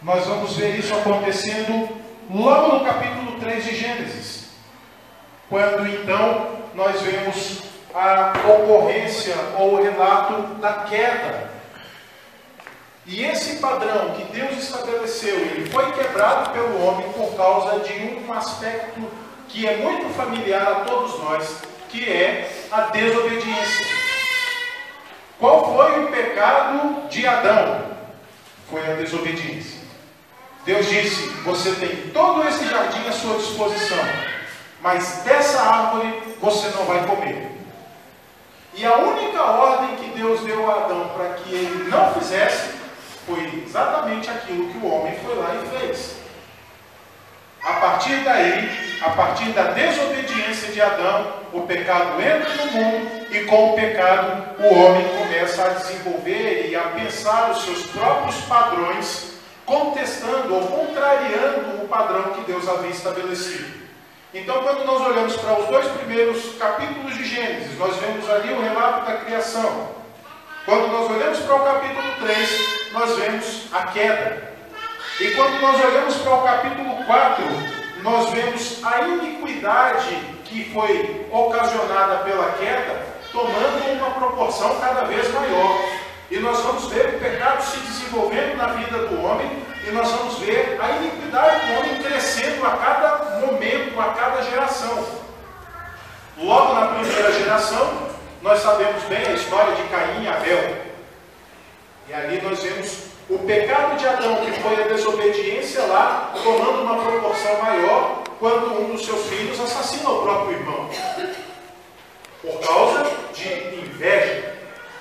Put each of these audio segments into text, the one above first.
Nós vamos ver isso acontecendo logo no capítulo 3 de Gênesis, quando então nós vemos a ocorrência ou o relato da queda. E esse padrão que Deus estabeleceu, ele foi quebrado pelo homem por causa de um aspecto que é muito familiar a todos nós, que é a desobediência. Qual foi o pecado de Adão? Foi a desobediência. Deus disse: você tem todo esse jardim à sua disposição, mas dessa árvore você não vai comer. E a única ordem que Deus deu a Adão para que ele não fizesse foi exatamente aquilo que o homem foi lá e fez. A partir daí, a partir da desobediência de Adão, o pecado entra no mundo, e com o pecado o homem começa a desenvolver e a pensar os seus próprios padrões, contestando ou contrariando o padrão que Deus havia estabelecido. Então, quando nós olhamos para os 2 primeiros capítulos de Gênesis, nós vemos ali o relato da criação. Quando nós olhamos para o capítulo 3, nós vemos a queda. E quando nós olhamos para o capítulo 4, nós vemos a iniquidade que foi ocasionada pela queda, tomando uma proporção cada vez maior. E nós vamos ver o pecado se desenvolvendo na vida do homem, e nós vamos ver a iniquidade do homem crescendo a cada momento, a cada geração. Logo na primeira geração, nós sabemos bem a história de Caim e Abel. E ali nós vemos o pecado de Adão, que foi a desobediência lá, tomando uma proporção maior, quando um dos seus filhos assassina o próprio irmão, por causa de inveja.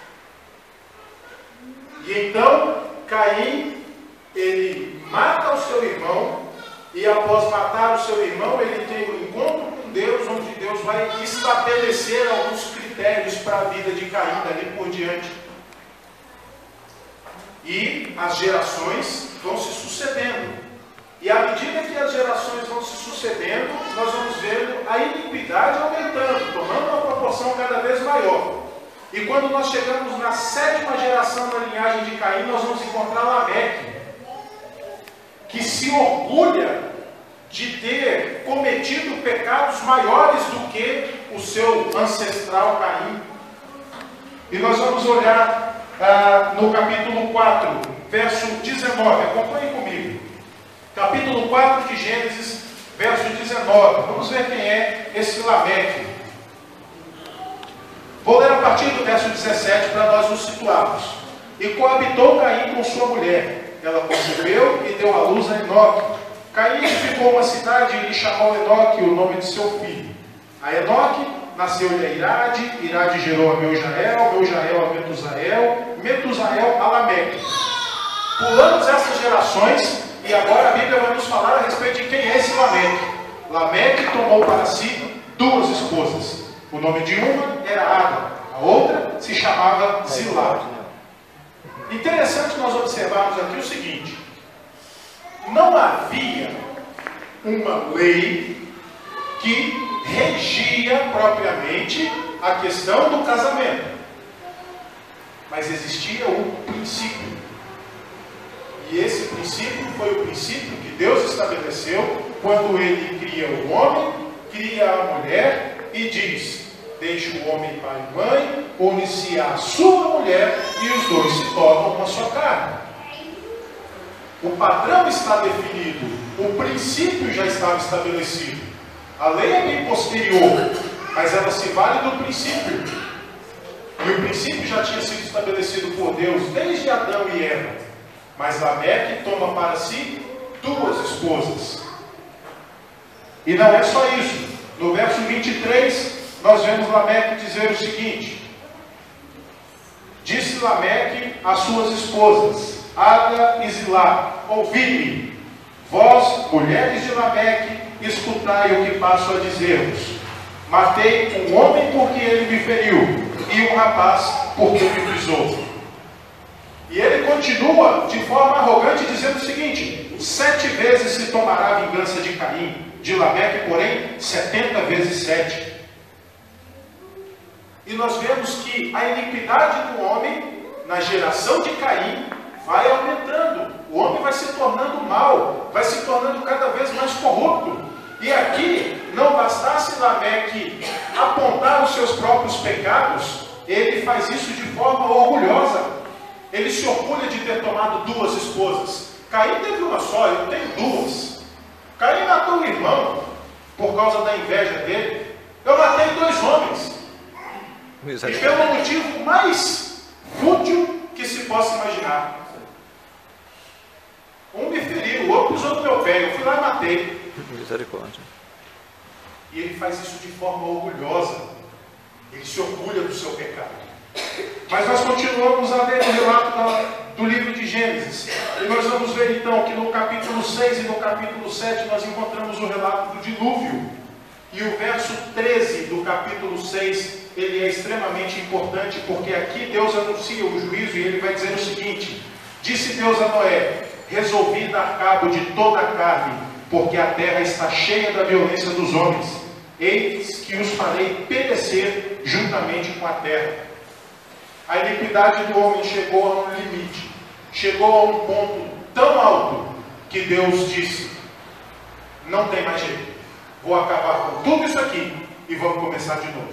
E então, Caim, ele mata o seu irmão, e após matar o seu irmão, ele tem um encontro com Deus, onde Deus vai estabelecer alguns critérios para a vida de Caim dali por diante. E as gerações vão se sucedendo. E à medida que as gerações vão se sucedendo, nós vamos vendo a iniquidade aumentando, tomando uma proporção cada vez maior. E quando nós chegamos na 7ª geração da linhagem de Caim, nós vamos encontrar Lameque, que se orgulha de ter cometido pecados maiores do que o seu ancestral Caim. E nós vamos olhar no capítulo 4, verso 19, acompanhe comigo. Capítulo 4 de Gênesis, verso 19. Vamos ver quem é esse Lameque. Vou ler a partir do verso 17 para nós nos situarmos. E coabitou Caim com sua mulher. Ela concebeu e deu à luz a Enoque. Caim edificou uma cidade e lhe chamou Enoque o nome de seu filho. A Enoque nasceu-lhe a Irade, Irade gerou a Meujael, Meujael a Metusael, Metusael a Lameque. Pulamos essas gerações e agora a Bíblia vai nos falar a respeito de quem é esse Lameque. Lameque tomou para si 2 esposas. O nome de uma era Ada, a outra se chamava Zilá. Interessante nós observarmos aqui o seguinte: não havia uma lei que regia propriamente a questão do casamento, mas existia um princípio, e esse princípio foi o princípio que Deus estabeleceu quando Ele cria o homem, cria a mulher e diz: deixe o homem pai e mãe, une-se à sua mulher e os dois se tornam uma só carne. O padrão está definido, o princípio já estava estabelecido. A lei é bem posterior, mas ela se vale do princípio. E o princípio já tinha sido estabelecido por Deus desde Adão e Eva. Mas Lameque toma para si 2 esposas. E não é só isso. No verso 23, nós vemos Lameque dizer o seguinte: disse Lameque às suas esposas, Ada e Zilá: ouvi-me, vós, mulheres de Lameque, escutai o que passo a dizer-vos. Matei um homem porque ele me feriu, e um rapaz porque me pisou. E ele continua de forma arrogante, dizendo o seguinte: 7 vezes se tomará a vingança de Caim, de Lameque, porém, 70 vezes 7. E nós vemos que a iniquidade do homem, na geração de Caim, vai aumentando. O homem vai se tornando mal, vai se tornando cada vez mais corrupto. E aqui, não bastasse Lameque apontar os seus próprios pecados, ele faz isso de forma orgulhosa. Ele se orgulha de ter tomado 2 esposas. Caim teve uma só, eu tenho 2. Caim matou um irmão por causa da inveja dele. Eu matei 2 homens. E pelo motivo mais fútil que se possa imaginar. Um me feriu, o outro pisou no meu pé. Eu fui lá e matei. Misericórdia. E ele faz isso de forma orgulhosa. Ele se orgulha do seu pecado. Mas nós continuamos a ler o relato do livro de Gênesis. E nós vamos ver então que no capítulo 6 e no capítulo 7 nós encontramos o relato do dilúvio. E o verso 13 do capítulo 6, ele é extremamente importante, porque aqui Deus anuncia o juízo e ele vai dizer o seguinte: disse Deus a Noé: resolvi dar cabo de toda a carne, porque a terra está cheia da violência dos homens. Eis que os farei perecer juntamente com a terra. A iniquidade do homem chegou a um limite, chegou a um ponto tão alto, que Deus disse: não tem mais jeito, vou acabar com tudo isso aqui e vamos começar de novo.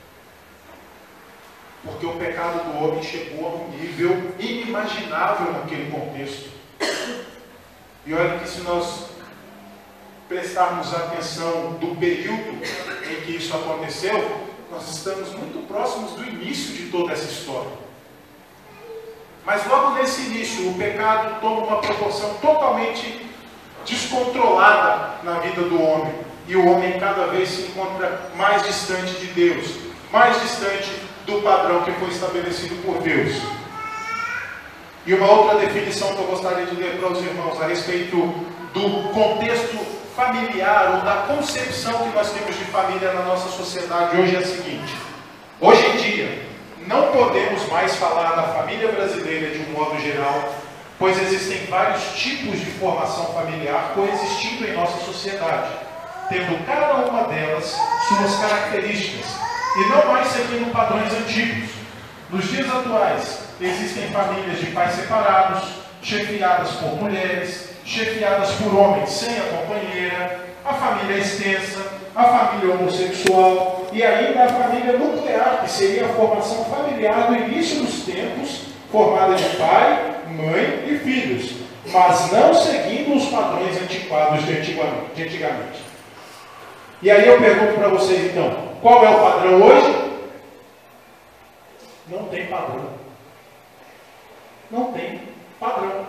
Porque o pecado do homem chegou a um nível inimaginável naquele contexto. E olha que se nós prestarmos atenção do período em que isso aconteceu, nós estamos muito próximos do início de toda essa história. Mas logo nesse início, o pecado toma uma proporção totalmente descontrolada na vida do homem. E o homem cada vez se encontra mais distante de Deus, mais distante do padrão que foi estabelecido por Deus. E uma outra definição que eu gostaria de ler para os irmãos a respeito do contexto familiar ou da concepção que nós temos de família na nossa sociedade hoje é a seguinte: hoje em dia não podemos mais falar da família brasileira de um modo geral, pois existem vários tipos de formação familiar coexistindo em nossa sociedade, tendo cada uma delas suas características, e não mais seguindo padrões antigos. Nos dias atuais, existem famílias de pais separados, chefiadas por mulheres, chefiadas por homens sem a companheira, a família extensa, a família homossexual e ainda a família nuclear, que seria a formação familiar do início dos tempos, formada de pai, mãe e filhos, mas não seguindo os padrões antiquados de antigamente. E aí eu pergunto para vocês então, qual é o padrão hoje? Não tem padrão. Não tem padrão.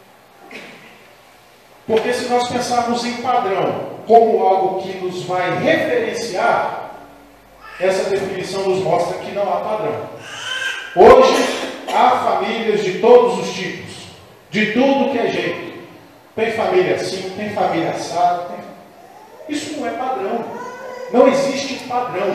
Porque se nós pensarmos em padrão como algo que nos vai referenciar, essa definição nos mostra que não há padrão. Hoje há famílias de todos os tipos, de tudo que é jeito. Tem família assim, tem família assada. Isso não é padrão. Não existe padrão.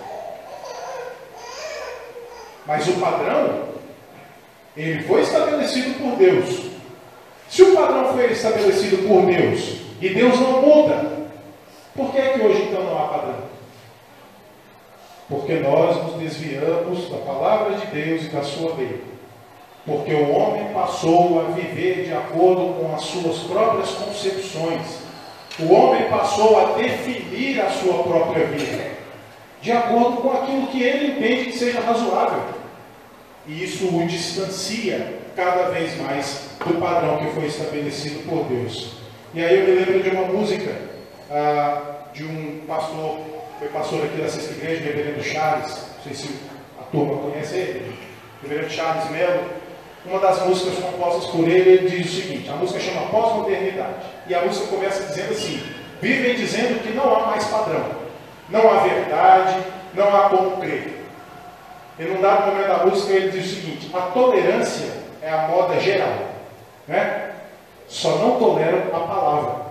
Mas o padrão, ele foi estabelecido por Deus. Se o padrão foi estabelecido por Deus e Deus não muda, por que é que hoje então não há padrão? Porque nós nos desviamos da palavra de Deus e da sua lei. Porque o homem passou a viver de acordo com as suas próprias concepções. O homem passou a definir a sua própria vida de acordo com aquilo que ele entende que seja razoável. E isso o distancia cada vez mais do padrão que foi estabelecido por Deus. E aí eu me lembro de uma música de um pastor, foi pastor aqui da Sexta Igreja, reverendo Charles, não sei se a turma conhece ele, reverendo Charles Mello. Uma das músicas compostas por ele diz o seguinte, a música chama Pós-Modernidade, e a música começa dizendo assim: vivem dizendo que não há mais padrão, não há verdade, não há como crer. E num dado momento da música ele diz o seguinte: a tolerância é a moda geral, né? Só não toleram a palavra.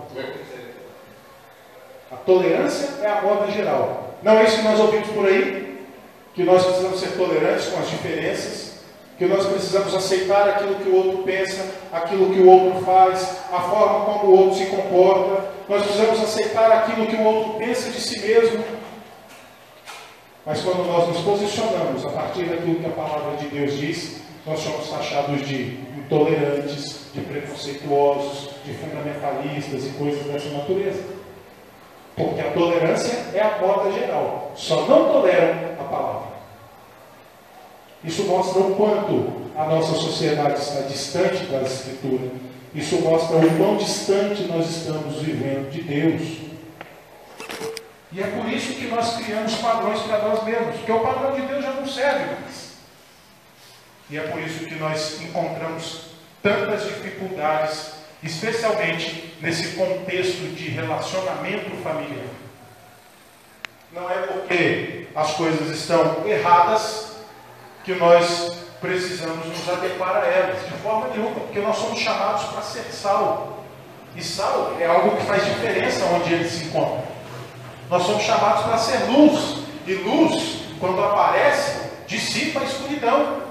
A tolerância é a moda geral. Não é isso que nós ouvimos por aí? Que nós precisamos ser tolerantes com as diferenças, que nós precisamos aceitar aquilo que o outro pensa, aquilo que o outro faz, a forma como o outro se comporta. Nós precisamos aceitar aquilo que o outro pensa de si mesmo. Mas quando nós nos posicionamos a partir daquilo que a palavra de Deus diz, nós somos taxados de intolerantes, de preconceituosos, de fundamentalistas e coisas dessa natureza. Porque a tolerância é a moda geral. Só não toleram a palavra. Isso mostra o quanto a nossa sociedade está distante da Escritura. Isso mostra o quão distante nós estamos vivendo de Deus. E é por isso que nós criamos padrões para nós mesmos. Porque o padrão de Deus já não serve mais. E é por isso que nós encontramos tantas dificuldades, especialmente nesse contexto de relacionamento familiar. Não é porque as coisas estão erradas que nós precisamos nos adequar a elas, de forma nenhuma, porque nós somos chamados para ser sal. E sal é algo que faz diferença onde ele se encontra. Nós somos chamados para ser luz, e luz, quando aparece, dissipa a escuridão.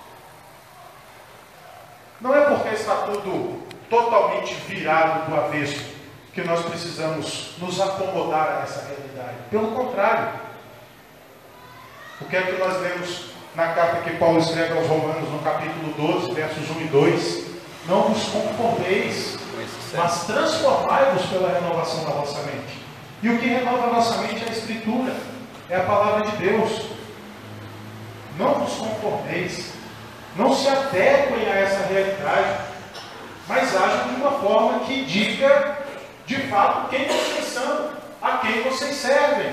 Não é porque está tudo totalmente virado do avesso que nós precisamos nos acomodar a essa realidade. Pelo contrário. O que é que nós lemos na carta que Paulo escreve aos Romanos, no capítulo 12, versos 1 e 2? Não vos conformeis, mas transformai-vos pela renovação da vossa mente. E o que renova a nossa mente é a Escritura, é a palavra de Deus. Não vos conformeis, não se adequem a essa realidade, mas ajam de uma forma que diga, de fato, quem vocês são, a quem vocês servem.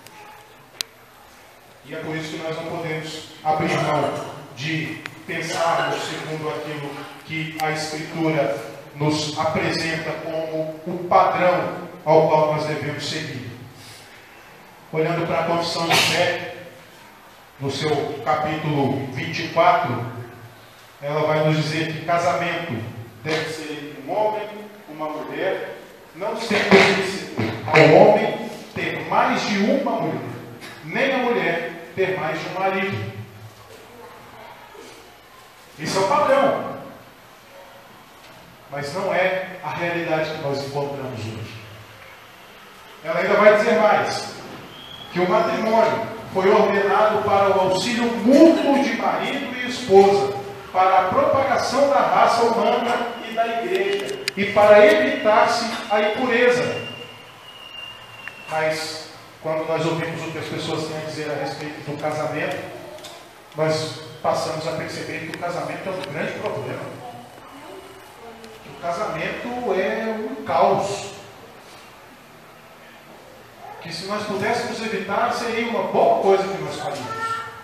E é por isso que nós não podemos abrir mão de pensarmos segundo aquilo que a Escritura nos apresenta como o padrão ao qual nós devemos seguir. Olhando para a Confissão de Fé, no seu capítulo 24, ela vai nos dizer que casamento deve ser entre um homem e uma mulher, não sendo ao homem ter mais de uma mulher, nem a mulher ter mais de um marido. Isso é o padrão. Mas não é a realidade que nós encontramos hoje. Ela ainda vai dizer mais, que o matrimônio foi ordenado para o auxílio mútuo de marido e esposa, para a propagação da raça humana e da igreja, e para evitar-se a impureza. Mas, quando nós ouvimos o que as pessoas têm a dizer a respeito do casamento, nós passamos a perceber que o casamento é um grande problema. O casamento é um caos. Que se nós pudéssemos evitar, seria uma boa coisa que nós faríamos.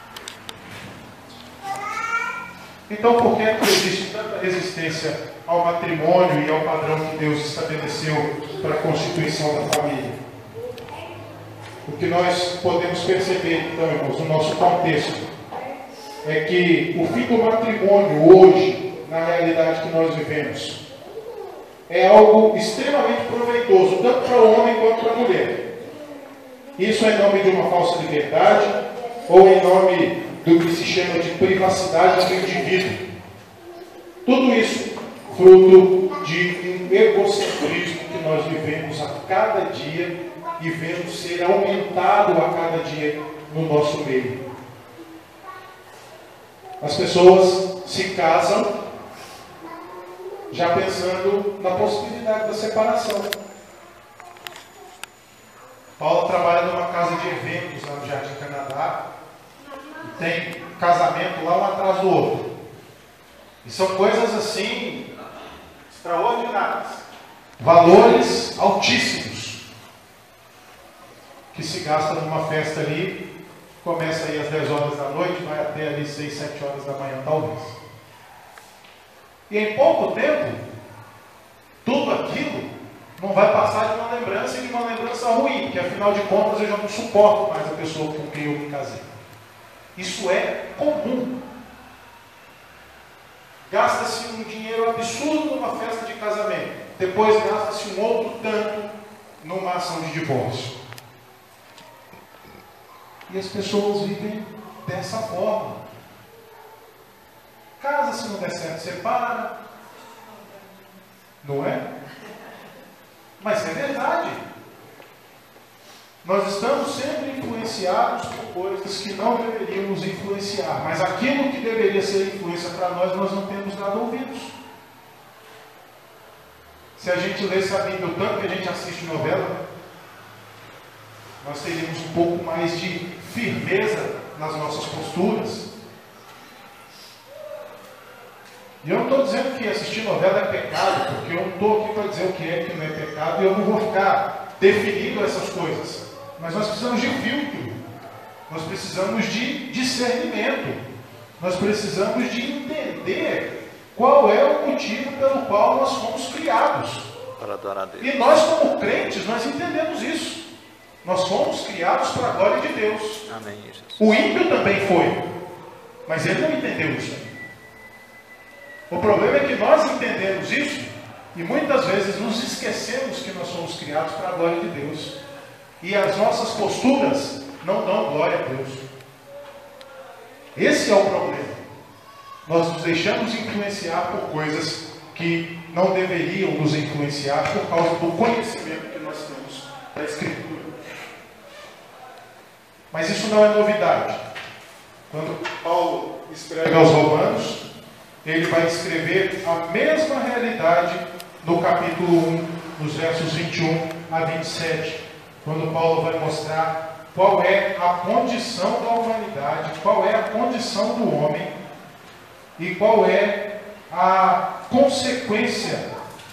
Então, por que existe tanta resistência ao matrimônio e ao padrão que Deus estabeleceu para a constituição da família? O que nós podemos perceber, então, irmãos, no nosso contexto, é que o fim do matrimônio hoje, na realidade que nós vivemos, é algo extremamente proveitoso, tanto para o homem quanto para a mulher. Isso é em nome de uma falsa liberdade, ou em nome do que se chama de privacidade do indivíduo. Tudo isso fruto de um egocentrismo que nós vivemos a cada dia e vemos ser aumentado a cada dia no nosso meio. As pessoas se casam já pensando na possibilidade da separação. Paulo trabalha numa casa de eventos lá no Jardim Canadá. Tem casamento lá um atrás do outro. E são coisas assim extraordinárias. Valores altíssimos. Que se gasta numa festa ali. Começa aí às 10 horas da noite, vai até ali 6, 7 horas da manhã, talvez. E em pouco tempo, tudo aquilo não vai passar de uma lembrança e de uma lembrança ruim, porque afinal de contas eu já não suporto mais a pessoa com quem eu me casei. Isso é comum. Gasta-se um dinheiro absurdo numa festa de casamento. Depois gasta-se um outro tanto numa ação de divórcio. E as pessoas vivem dessa forma. Casa, se não der certo, separa. Não é? Mas é verdade. Nós estamos sempre influenciados por coisas que não deveriam nos influenciar, mas aquilo que deveria ser influência para nós, nós não temos dado ouvidos. Se a gente lesse a Bíblia o tanto que a gente assiste novela, nós teríamos um pouco mais de firmeza nas nossas posturas. E eu não estou dizendo que assistir novela é pecado, porque eu não estou aqui para dizer o que é e o que não é pecado, e eu não vou ficar definindo essas coisas. Mas nós precisamos de filtro, nós precisamos de discernimento, nós precisamos de entender qual é o motivo pelo qual nós fomos criados. Para adorar a Deus. E nós, como crentes, nós entendemos isso. Nós fomos criados para a glória de Deus. Amém, Jesus. O ímpio também foi, mas ele não entendeu isso. O problema é que nós entendemos isso e muitas vezes nos esquecemos que nós somos criados para a glória de Deus. E as nossas posturas não dão glória a Deus. Esse é o problema. Nós nos deixamos influenciar por coisas que não deveriam nos influenciar por causa do conhecimento que nós temos da Escritura. Mas isso não é novidade. Quando Paulo escreve aos Romanos, ele vai escrever a mesma realidade no capítulo 1, nos versos 21 a 27, quando Paulo vai mostrar qual é a condição da humanidade, qual é a condição do homem e qual é a consequência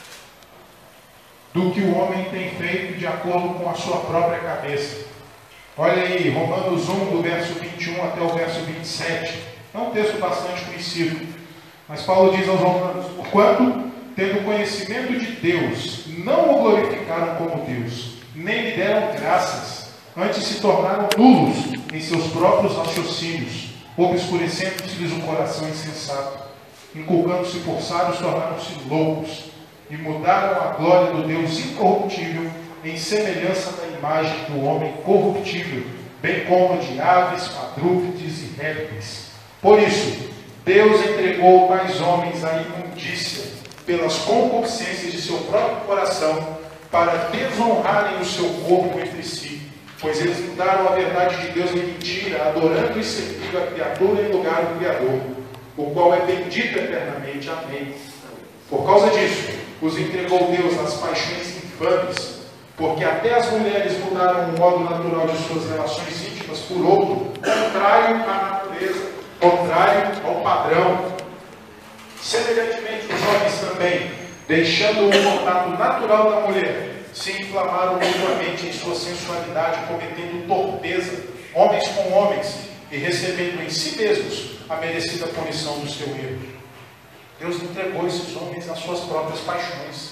do que o homem tem feito de acordo com a sua própria cabeça. Olha aí, Romanos 1, do verso 21 até o verso 27. É um texto bastante conhecido. Mas Paulo diz aos Romanos: porquanto, tendo conhecimento de Deus, não o glorificaram como Deus, nem lhe deram graças, antes se tornaram nulos em seus próprios raciocínios, obscurecendo-se-lhes o coração insensato, inculcando-se por sábios, tornaram-se loucos, e mudaram a glória do Deus incorruptível em semelhança da imagem do homem corruptível, bem como de aves, quadrúpedes e répteis. Por isso, Deus entregou tais homens à imundícia pelas concupiscências de seu próprio coração, para desonrarem o seu corpo entre si, pois eles mudaram a verdade de Deus em mentira, adorando e servindo a criatura em lugar do Criador, o qual é bendito eternamente. Amém. Por causa disso, os entregou Deus nas paixões infames, porque até as mulheres mudaram o modo natural de suas relações íntimas por outro, contrário à natureza, contrário ao padrão. Semelhantemente, os homens também, deixando o contato natural da mulher, se inflamaram mutuamente em sua sensualidade, cometendo torpeza, homens com homens, e recebendo em si mesmos a merecida punição do seu erro. Deus entregou esses homens às suas próprias paixões.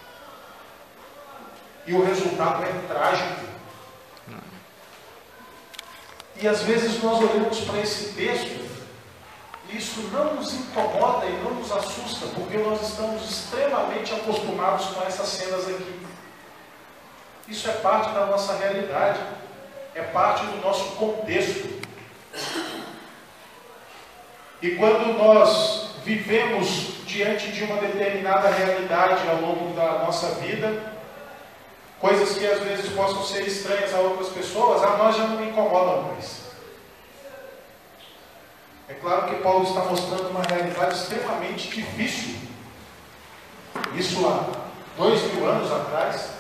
E o resultado é trágico. E às vezes nós olhamos para esse texto e isso não nos incomoda e não nos assusta, porque nós estamos extremamente acostumados com essas cenas aqui. Isso é parte da nossa realidade, é parte do nosso contexto. E quando nós vivemos diante de uma determinada realidade ao longo da nossa vida, coisas que às vezes possam ser estranhas a outras pessoas, a nós já não incomodam mais. É claro que Paulo está mostrando uma realidade extremamente difícil. Isso há 2000 anos atrás.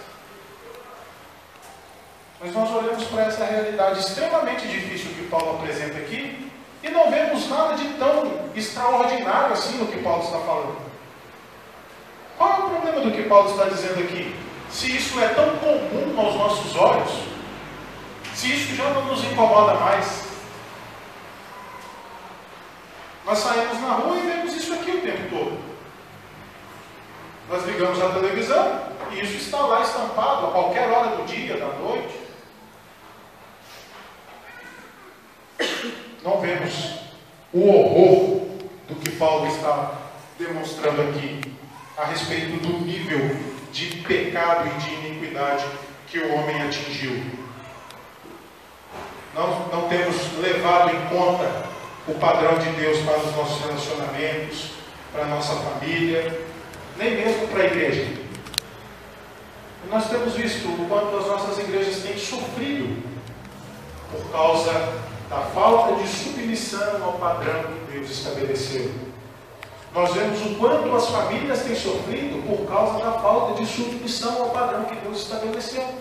Mas nós olhamos para essa realidade extremamente difícil que Paulo apresenta aqui e não vemos nada de tão extraordinário assim no que Paulo está falando. Qual é o problema do que Paulo está dizendo aqui? Se isso é tão comum aos nossos olhos, se isso já não nos incomoda mais, nós saímos na rua e vemos isso aqui o tempo todo. Nós ligamos a televisão e isso está lá estampado a qualquer hora do dia, da noite. Não vemos o horror do que Paulo está demonstrando aqui a respeito do nível de pecado e de iniquidade que o homem atingiu. Não temos levado em conta o padrão de Deus para os nossos relacionamentos, para a nossa família, nem mesmo para a igreja. Nós temos visto o quanto as nossas igrejas têm sofrido por causa da falta de submissão ao padrão que Deus estabeleceu. Nós vemos o quanto as famílias têm sofrido por causa da falta de submissão ao padrão que Deus estabeleceu.